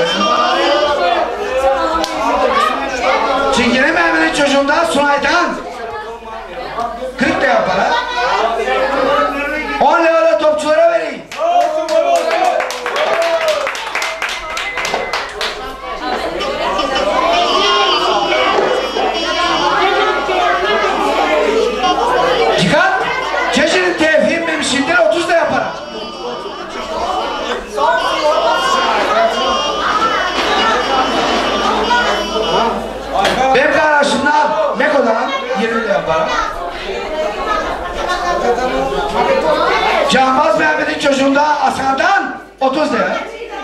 Çingene Mehmet'in çocuğundan Sunay'dan 40 lira para. 10 lira topçulara vereyim. Dikkat! Çeşinin tevfik memişinden 30 lira para. Benim kardeşimden Meko'dan 20 lira para. Cahmaz Mehmet'in çocuğunda Asan'dan 30 lira.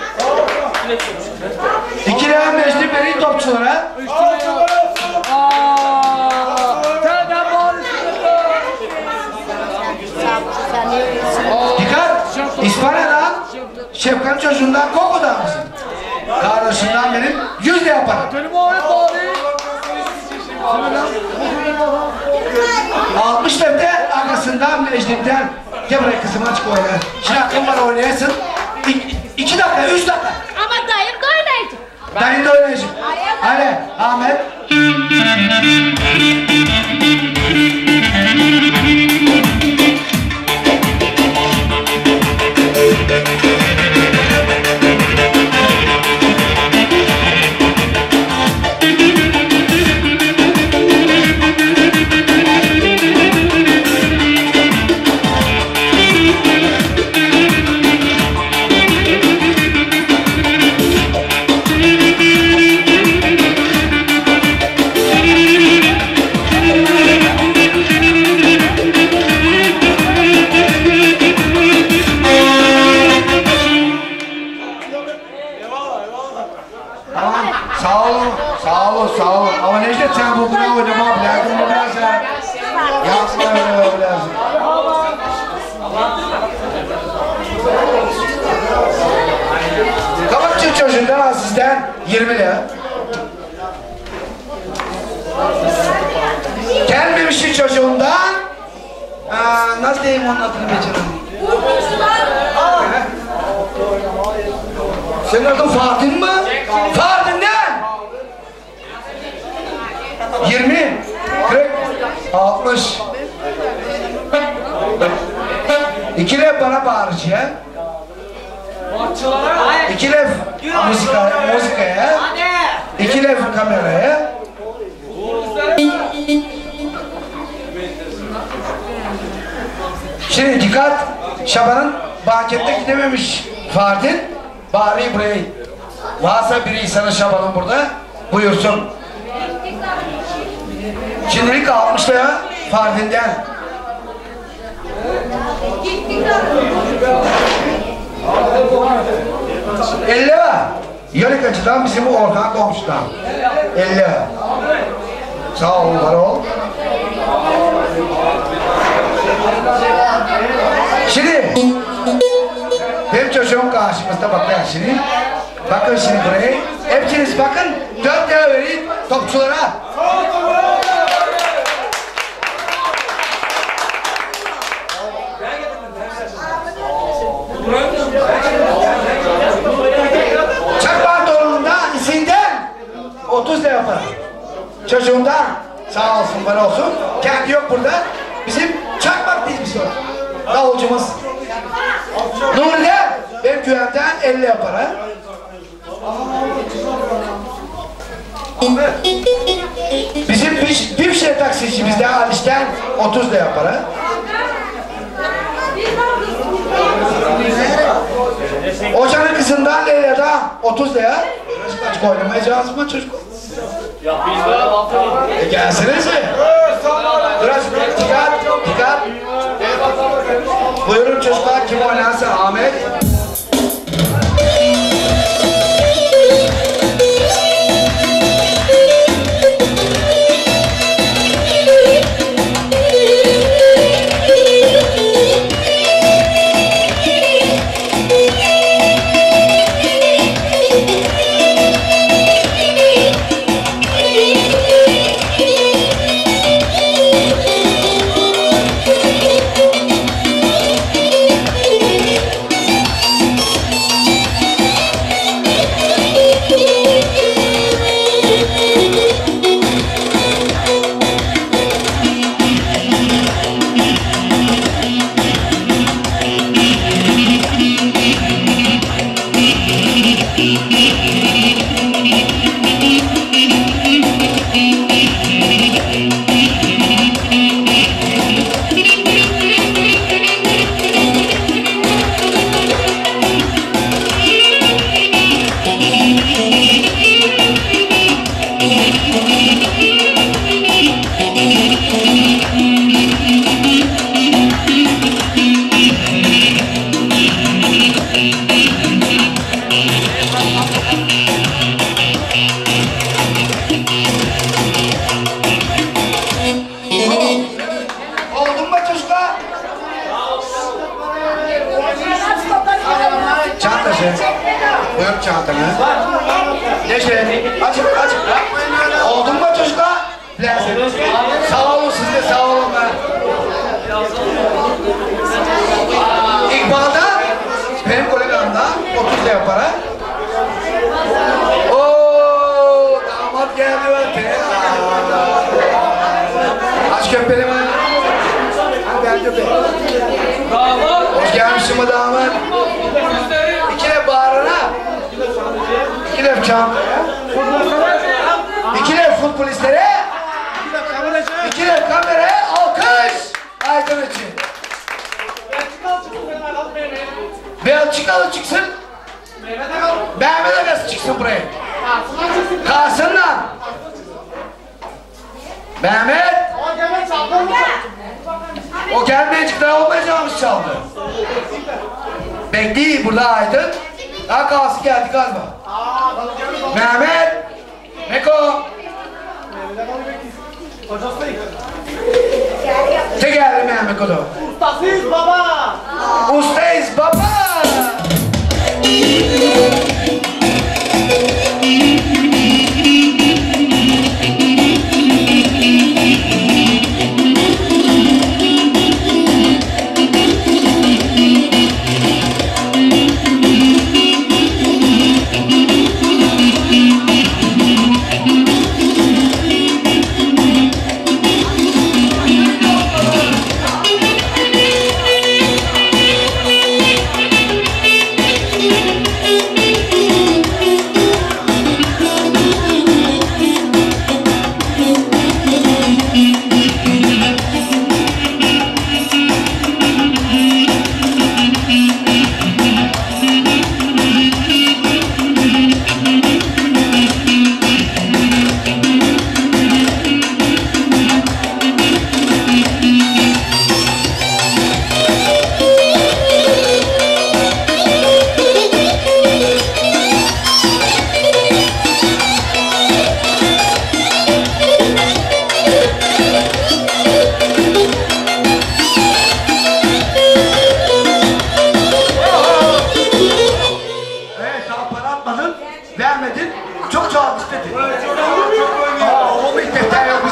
2 lira meclis vereyim topçulara. Dikkat! İspanya'dan Şefkan çocuğundan Koko'dan mısın? Kardeşimden benim 100 lira para. 60 lirada arkasından Mecnit'ten gel buraya kızım açık oyna. Şimdi aklım var oynayasın. 2 dakika, 3 dakika. Ama dayım da oynayacak. Dayım da oynayacak. Hadi Ahmet. Sağ ol. Ama Necdet sen bu kadar oynama bilerdim bu biraz ya. Yapma öyle biraz. Kabakçı çocuğundan sizden 20 lira. Gelmemişti çocuğundan nasıl diyeyim onun adını becerim? Senin adın Fatih mi? Fatih'den 20 40 60 2 lira bana bağırıcıya 2 lira müzikaya 2 lira kameraya Şimdi dikkat Şaban'ın bankette gidememiş Fatih bari buraya varsa biri sana Şaban'ın burada buyursun. Şimdilik 60 lira Fardin'den. $50 Yolikacı'dan bizim bu Orhan komşudan. 50 lira. Sağ ol, var ol. Şimdi benim çocuğum karşımızda bakın şimdi. Bakın şimdi buraya. Hepiniz bakın 4 lira vereyim topçulara. Çak pantolonundan isinden 30 lira para. Çocuğundan sağ olsun var olsun. Kendi yok burada. Bizim çakmak değil biz o. Davulcumuz. Nuri'de benim köyümden 50 lira para. Bizim bir şey taksici bizde Aliş'ten 30 lira para. Hocanın kızından Leyla'da 30 lira. Kaç oynamayacağız mı çocuk? Gelsenize. Biraz dikkat. Buyurun çocuklar kim oynarsa Ahmet. Hoş gelmişsin mi damat? İki lef bağrına. İki lef çantaya. İki lef futbolistlere. İki lef kameraya. Alkış! Aydın için. Belçikalı çıksın. Mehmet Agası çıksın buraya. Kalsınlar. Mehmet. O gelmeyecek daha olmayacağımız çaldı. Bekleyin burada Aydın. Daha kalsın geldi galiba. Mehmet. Meko. Te geldi Mehmet Kodo. Ustasıyız baba. Ustayız baba. Vermedin, çok çoğalt istedin. O miktarda yok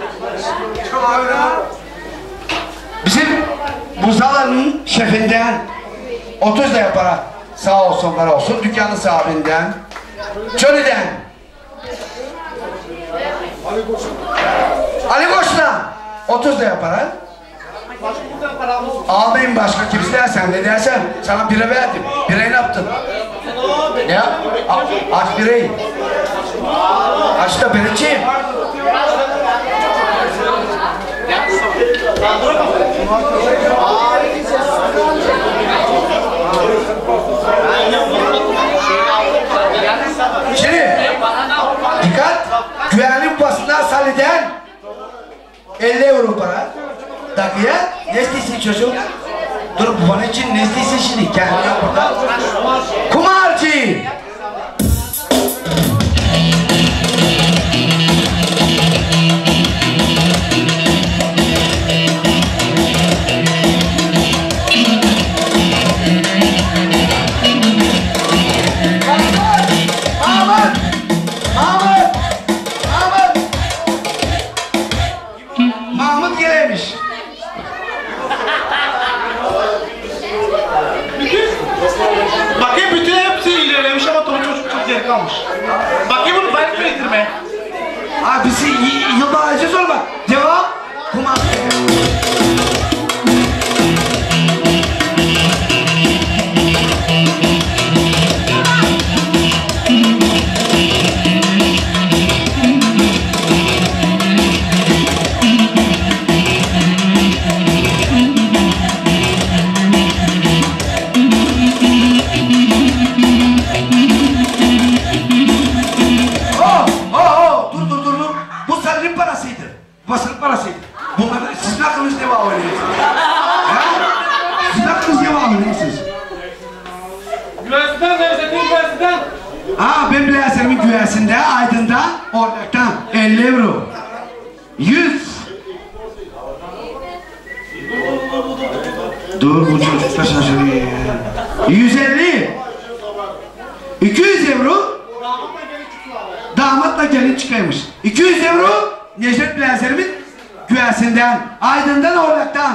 bizim Buzalan'ın şefinden 30 da yapar. Sağ olsun var olsun. Dükkanın sahibinden. Johnny'den. Ali Koç'la 30 da yapar. Almayayım başka kimseden, sen ne dersen. Sana bira verdim. Birayı ne yaptın? Ya aç birayı. Aç da ben içeyim. Şimdi dikkat, güvenlik basından saliden 50 euro para. Dakika, ne istiyorsun çocuğum? Dur bunun için ne istiyorsun şimdi? Kendi yok burada. Kumarcı! Mahmut gelmiş. Bakayım bütün hepsi ilerlemiş ama Tolu çocuk çok geri kalmış. Bakayım bunu ben biriktirmeye. Abi bizi yılda alacağız orada. Devam. Kumar. Ben Blazer'imin güvesinde Aydın'da ortaktan 50 euro. 100. Dur bu çocuk da şaşırıyor. 150. 200 euro. Damatla gelin çıkaymış. 200 euro Necdet Blazer'imin güvesinden Aydın'dan ortaktan.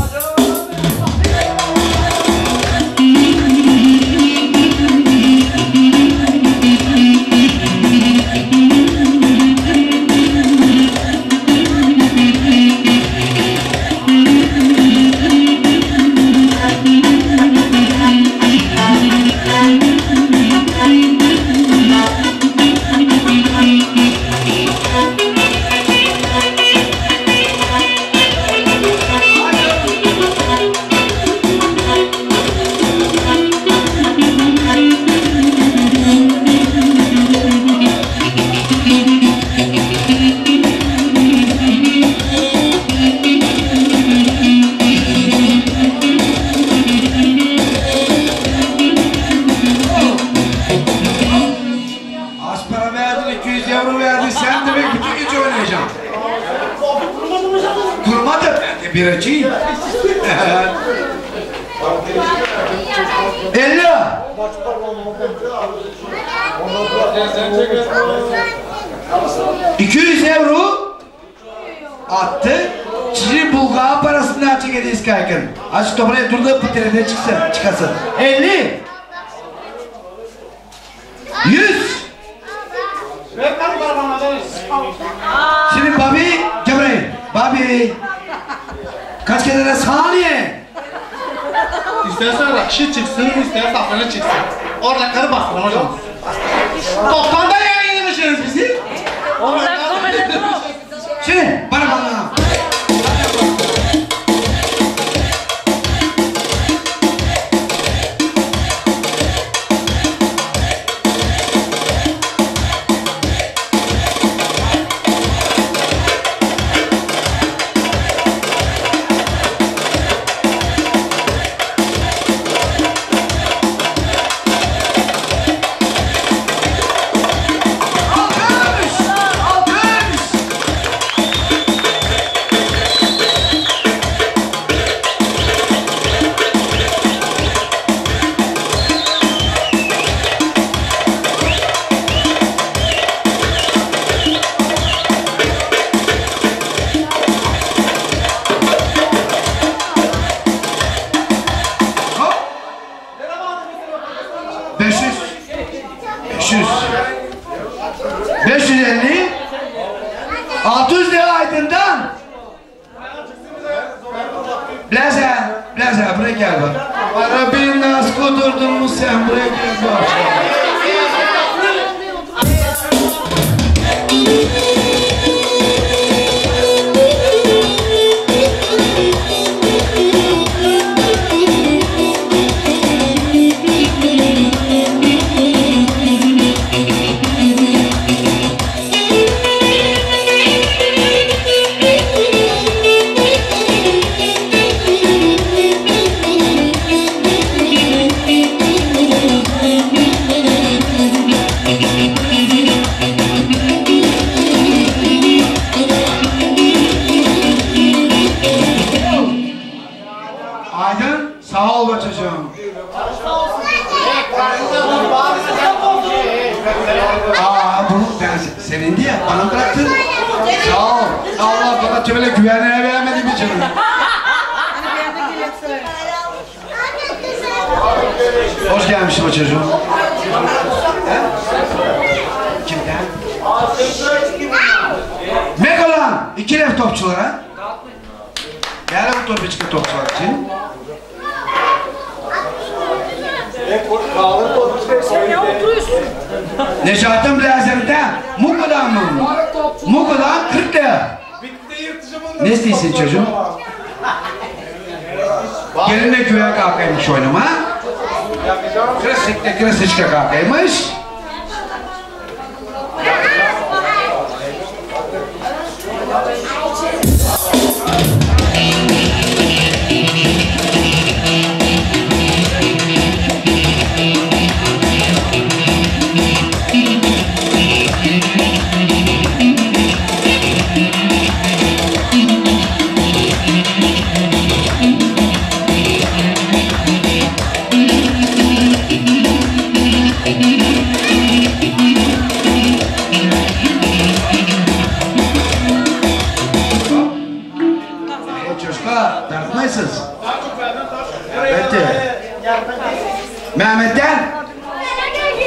Biracıyım. 50. 200 euro attı. Sizin Bulgar parasını açık ediyiz kaykın. Açık topraya durduğu pıtırede çıkasın. 50. 100. Şimdi Babi Cebrail. Babi. Kaç kere saniye? İstersen rakşı çıksın, istersen safranı çıksın. Orada karı bastırın hocam. Toplamda yayınlamışsınız bizi. Şimdi bana bana. Sevindi ya, bana bıraktın. Sağ ol. Allah bana böyle güvenliğe vermedi bir canım. Hoş gelmişsin o çocuğum. Kimden? Megalan, 2 lev topçulara. Değerli bu topu çıkı topçular için. Necat'ın Blazer'de Muku'dan mı? Muku'dan 40 lira. Ne istiyorsun çocuğum? Gelinle güve kalkaymış oynama. Klasikle klasikle kalkaymış.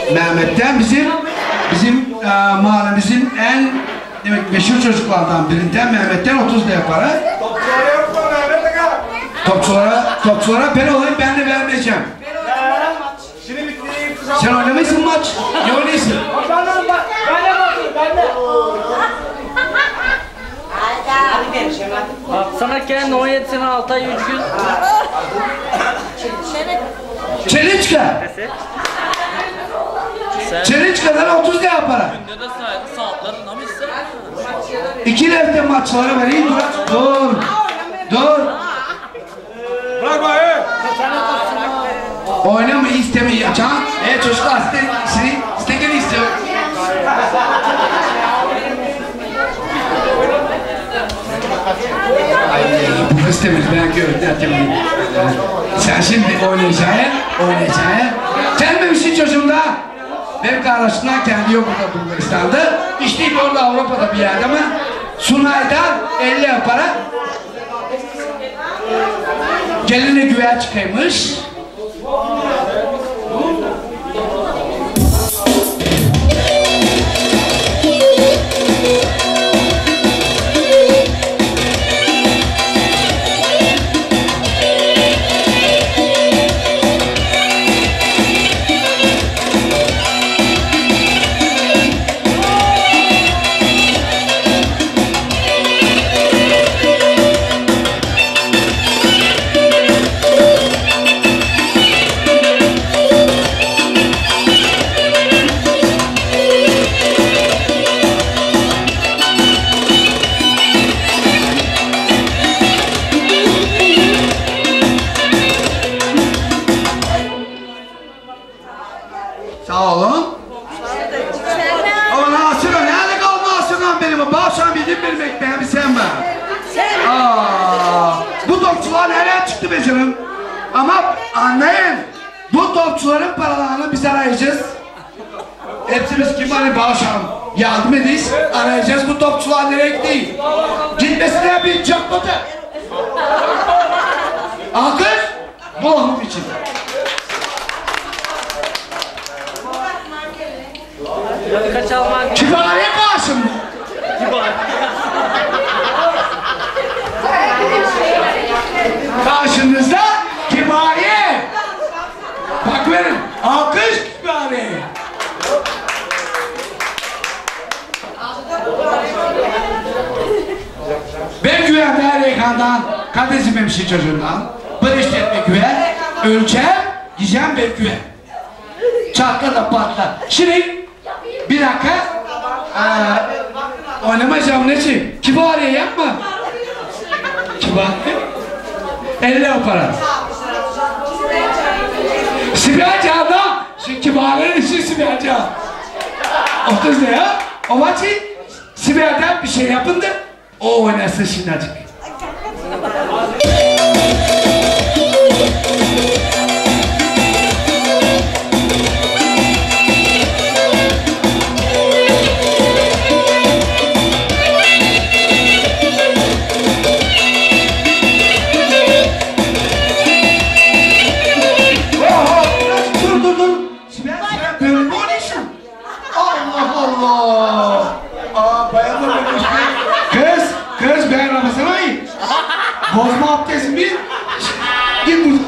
Mehmet'ten bizim mahallemizin en demek meşhur çocuklardan birinden Mehmet'ten 30 lira para. Topçulara ben olayım, ben de vermeyeceğim. Sen oynamışsın maç. Ne oynuyorsun? Sana gelen 17 sene 6 ay 3 gün. Çeliçka. Çeliçka'dan 30 lira para. Günde de saatlerin ama ise. 2 lirte maçlara vereyim. Dur. Oynama istemiyor. Can. Çocuklar istegen istiyor. Ay bu istemiyor. Ben gördüm. Sen şimdi oynayacaksın. Gelmemişsin çocuğum da. Benim kardeşimden kendi yok burada Bulgaristan'da. İşte orada Avrupa'da bir yerde ama Sunay'dan 50 lira para. Geline güve çıkaymış. Sağ olun. Ama Nasır'a nerede kaldı Nasır'dan benim? Bağışan benim ekmeğimi sen ver. Bu topçular nereye çıktı be canım? Ama anlayın. Bu topçuların paralarını biz arayacağız. Hepsimiz kim hani bağışan yardım edeyiz. Arayacağız bu topçular nereye gitti? Gitmesine bir çaklatı. Alkış. Bu onun için. Kaç alman? Kibariye karşım bu. Karşınızda Kibariye. Bak verin. Alkış Kibariye. Ben güven Reyhan'dan, kardeşim hemşire çocuğundan, bir işletme güven, ölçem, yiyeceğim ben güven. Çatla da patla. Şimdi bir dakika. Oynamayacağım neci? Kibariye yapma. Kibariye. 50 lira para. Sibel Can'da şu Kibariye'nin işi Sibel Can. 30 lira. O maçı Sibel'den bir şey yapın da o oynasın şimdi azıcık. Kız ben Ramazan'a git. Bozma abdestin bir. Git buradan.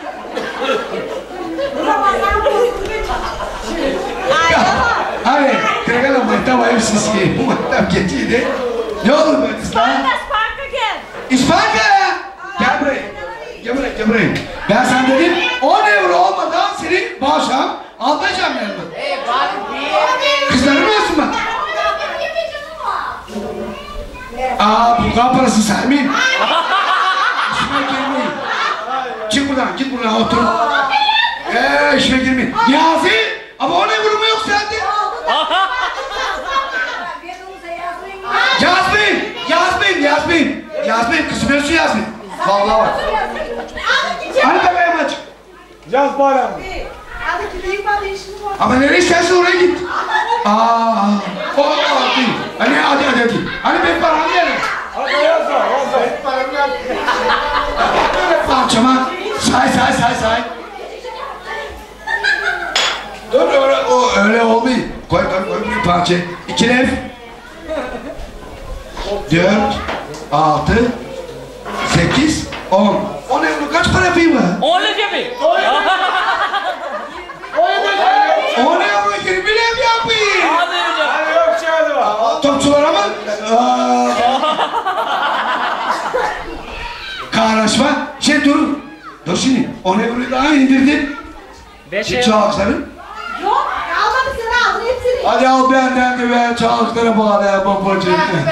Hayır, tekrar maytam ayıp sisi. Bu maytam geçiydi. Ne olur böyle kızlar? İsparta! Gel buraya. Gel buraya. Ben sana dedim 10 euro olmadan seni bağışam almayacağım yanıma. Kızlarım olsun bak. Bu parası saymayın. İşime girmeyin. Git buradan otur. İşime girmeyin. Niyazi, ama o ne vurumu yok sende? Yazmayın, kızım ölçü Yazmayın. Vallahi bak. Hani bakayım açık. Yaz bari ama. Ama nereye istersen oraya git. O değil. Hadi. Hani benim param nerede? Hadi yaz da. Benim param nerede? Parçama say. Dur öyle olmuyor. Koy bir parça. 2 lef. 4, 6, 8, 10. 10 euro kaç para yapayım ben? 10 lira yapayım. 10 euro 20 lef yapayım. Hadi hocam. Hadi yok çağırdı var. Topçulara mı? Kahraşma. Dur şimdi. 10 euroyu daha indirdin. 5 Şimdi euro. çağlıkların. Yok, almadı sen aldın hepsini. Hadi al benden de ver çağlıklara bağlı ya babacığım.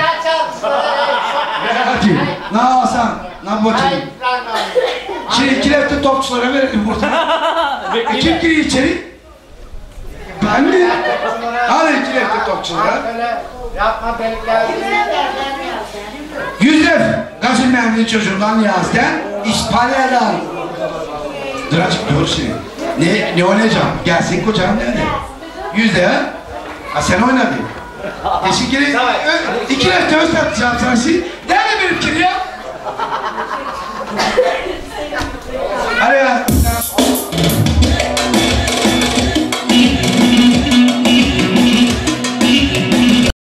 Hadi. Ne alsan? Ne babacığım? Şimdi 2 lefte topçulara verelim burada. Kim giriyor içeri? Ben mi? Hadi 2 lefte topçulara. Yapma delikler. 100 lef. Gazil memnun çocuğundan yazden İspanya'dan. Dur açık dur şimdi. Ne oynayacağım? Gelsin kocam nerede? 100 lef. Ha sen oynadın. Teşekkür ederim. 2 lefte öst atacağım sana şimdi. Nerede benim kiri ya?